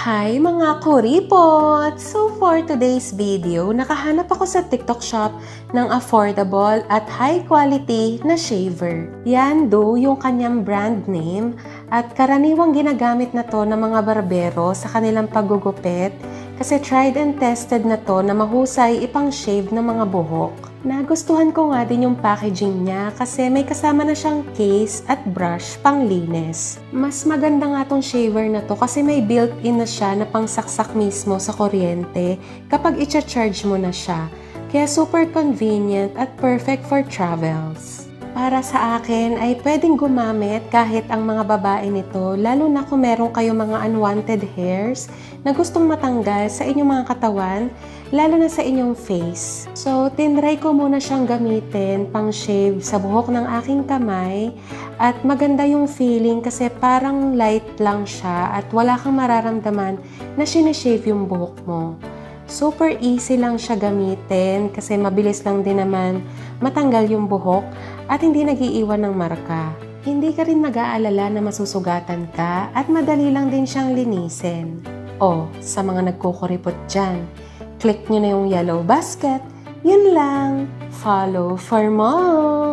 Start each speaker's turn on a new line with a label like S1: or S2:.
S1: Hi mga kuripot! So for today's video, nakahanap ako sa TikTok shop ng affordable at high quality na shaver. Yan do yung kanyang brand name at karaniwang ginagamit na to ng mga barbero sa kanilang paggugupit kasi tried and tested na to na mahusay ipang shave ng mga buhok. Nagustuhan ko nga din yung packaging niya kasi may kasama na siyang case at brush pang linis. Mas maganda nga tong shaver na to kasi may built-in na siya na pangsaksak mismo sa kuryente kapag i-charge mo na siya. Kaya super convenient at perfect for travels. Para sa akin ay pwedeng gumamit kahit ang mga babae nito, lalo na kung meron kayong mga unwanted hairs na gustong matanggal sa inyong mga katawan, lalo na sa inyong face. So, tinry ko muna siyang gamitin pang shave sa buhok ng aking kamay at maganda yung feeling kasi parang light lang siya at wala kang mararamdaman na sinishave yung buhok mo. Super easy lang siya gamitin kasi mabilis lang din naman matanggal yung buhok at hindi nagiiwan ng marka. Hindi ka rin mag-aalala na masusugatan ka at madali lang din siyang linisin. O, sa mga nagkukuripot dyan, click nyo na yung yellow basket. Yun lang. Follow for more!